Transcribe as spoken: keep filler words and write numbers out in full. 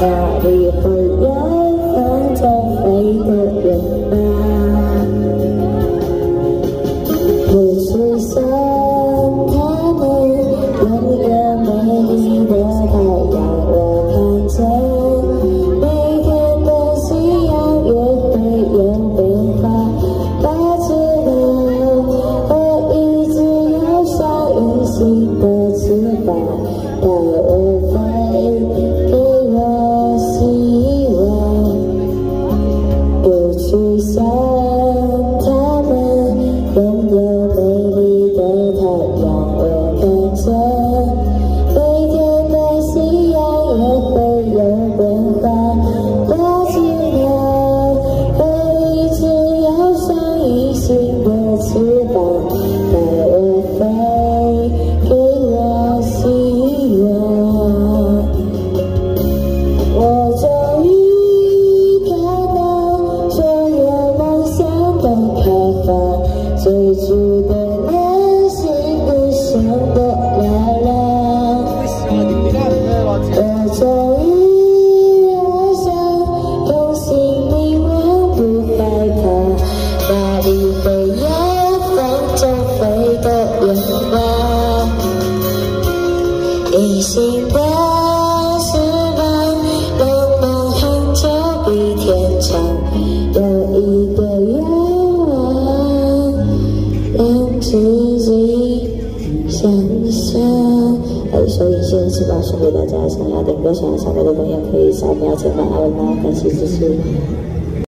哪里会有风筝飞的远方？不是像他们永远美丽的太阳，我看见每天的夕阳也会有变化。我知道我一直要像隐形的翅膀，带我飞，给我希望。不去想他们拥有美丽的太阳，我看见每天的夕阳也会有变化。我知道我一直要像隐形的翅膀，带我飞，给我希望。我终于看到所有梦想的开放，最初的年是不想的嘹亮。我终于我想用心灵望，不害怕哪里会有风筝飞的远方。隐形的翅膀，让梦很久比天长。有一个愿望，让自己想象。还有说隐形的翅膀送给大家，想要点歌、想要唱歌的朋友可以扫描前方二维码，感谢支持。